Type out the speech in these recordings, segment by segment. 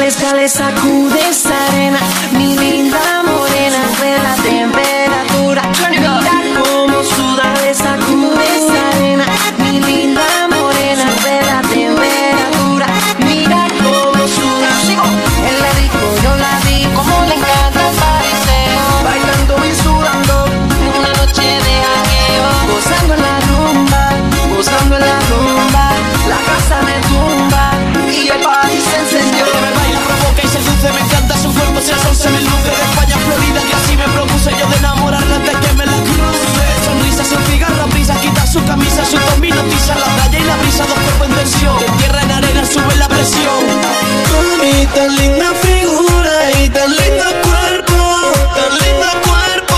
Dale, sacude esa arena, mi linda morena, ve la temperatura. Mira cómo suda, dale, sacude esa arena, mi linda morena, ve la temperatura. Mira cómo suda. En la disco yo la vi, como le encanta el pariseo, bailando y sudando, en una noche de jangueo, gozando en la rumba, gozando en la rumba. La casa me tumba y el party se encendió. Me encanta su cuerpo, si el sol se me luce. De España a Florida y así me propuse yo de enamorarla antes que me la cruce. Sonrisa, sin cigarra, brisa, quita su camisa, su domino, tiza la playa y la brisa, dos cuerpos en tensión. De tierra en arena sube la presión. Mami, tan linda figura y tan lindo cuerpo, tan lindo cuerpo.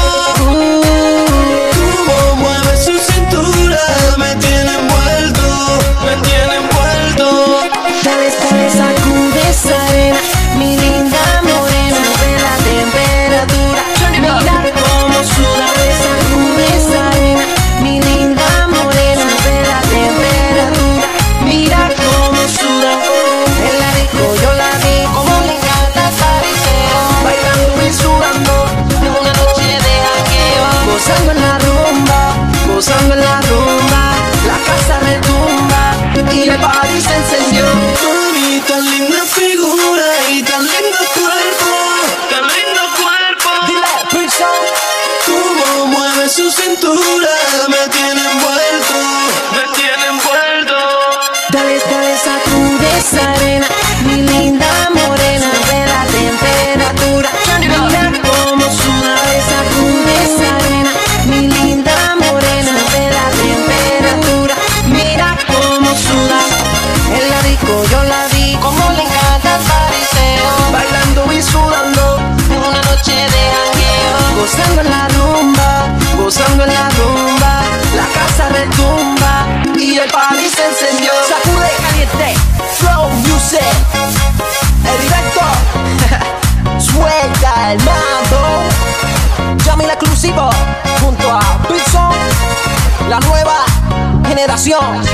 Cómo mueve su cintura, me tiene envuelto, me tiene envuelto. Dale, sacude esa arena, mi linda morena, ve la temperatura. Mira cómo suda, dale, sacude esa arena, mi linda morena, ve la temperatura. Mira cómo suda. En la disco yo la vi, como le encanta el pariseo, bailando y sudando, en una noche de jangueo, gozando en la rumba, gozando en la rumba. La casa retumba y el party se encendió. Mami, tan linda figura y tan lindo cuerpo, tan lindo cuerpo. Dile, Pilson. Cómo mueve su cintura, me tiene envuelto, me tiene envuelto. Dale, sacude esa arena, mi linda morena, ve la temperatura. Mira cómo suda, dale, sacude esa arena, mi linda morena, ve la temperatura. Mira cómo suda. En la disco yo la vi, como le encanta el pariseo, bailando y sudando, en una noche de jangueo, gozando en la rumba, gozando en la rumba. La casa retumba y el party se encendió. Sacude caliente, flow music, el directo. Suelta el mambo, Yamil exclusivo junto a Pilson, la nueva generación.